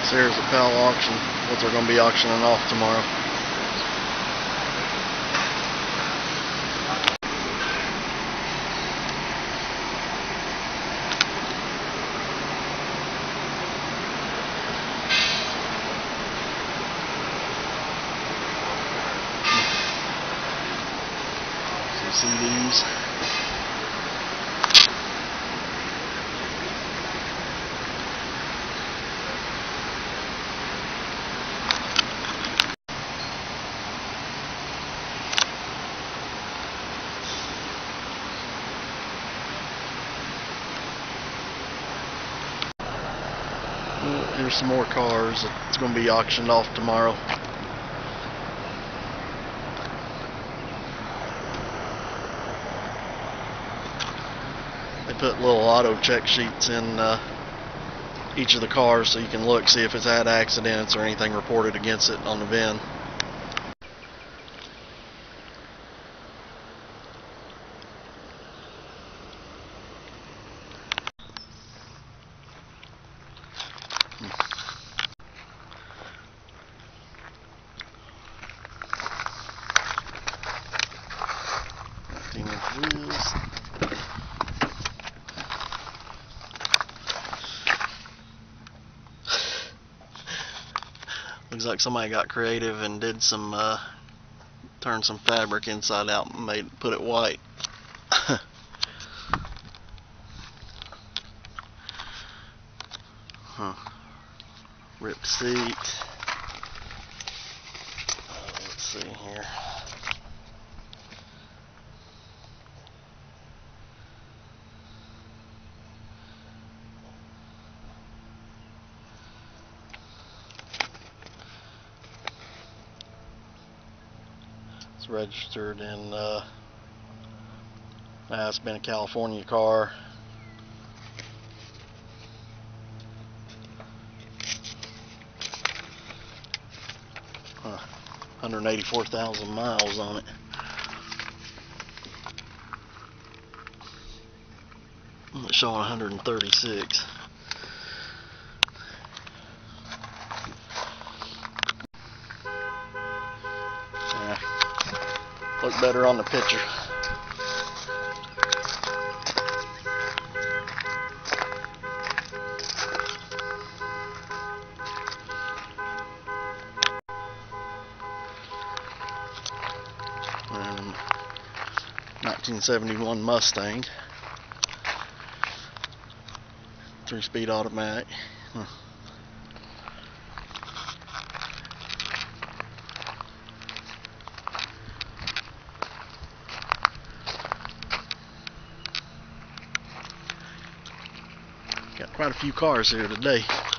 So here's the Powell auction, what they're going to be auctioning off tomorrow. Some CDs. Here's some more cars. It's going to be auctioned off tomorrow. They put little auto check sheets in each of the cars so you can look, see if it's had accidents or anything reported against it on the VIN. Wheels. Looks like somebody got creative and did some turned some fabric inside out and put it white. Ripped seat. Let's see here. It's registered in, it's been a California car. Huh. 184,000 miles on it. It's showing 136. Look better on the picture. And 1971 Mustang, 3-speed automatic. Got quite a few cars here today.